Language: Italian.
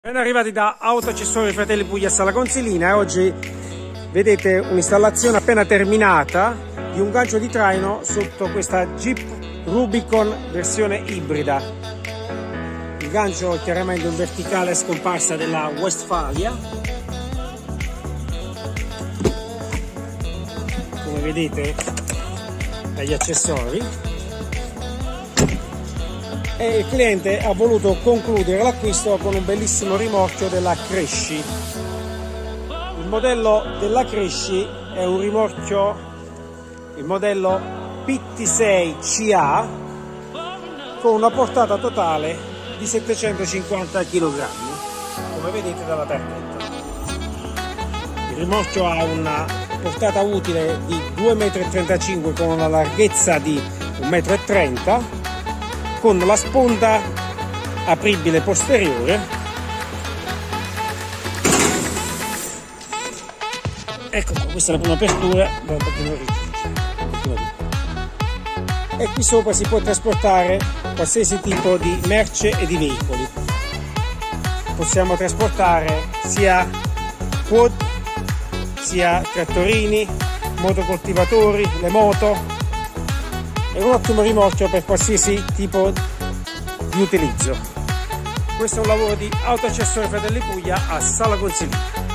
Ben arrivati da Autoaccessori Fratelli Puglia a Sala Consilina e oggi vedete un'installazione appena terminata di un gancio di traino sotto questa Jeep Rubicon versione ibrida. Il gancio è chiaramente un verticale scomparsa della Westfalia, come vedete dagli accessori. E il cliente ha voluto concludere l'acquisto con un bellissimo rimorchio della Cresci. Il modello della Cresci è un rimorchio, il modello PT6CA, con una portata totale di 750 kg, come vedete dalla targhetta. Il rimorchio ha una portata utile di 2,35 m con una larghezza di 1,30 m, con la sponda apribile posteriore. Ecco qua, questa è la prima apertura, e qui sopra si può trasportare qualsiasi tipo di merce e di veicoli. Possiamo trasportare sia quad, sia trattorini, motocoltivatori, le moto. È un ottimo rimorchio per qualsiasi tipo di utilizzo. Questo è un lavoro di Autoaccessori Fratelli Puglia a Sala Consilina.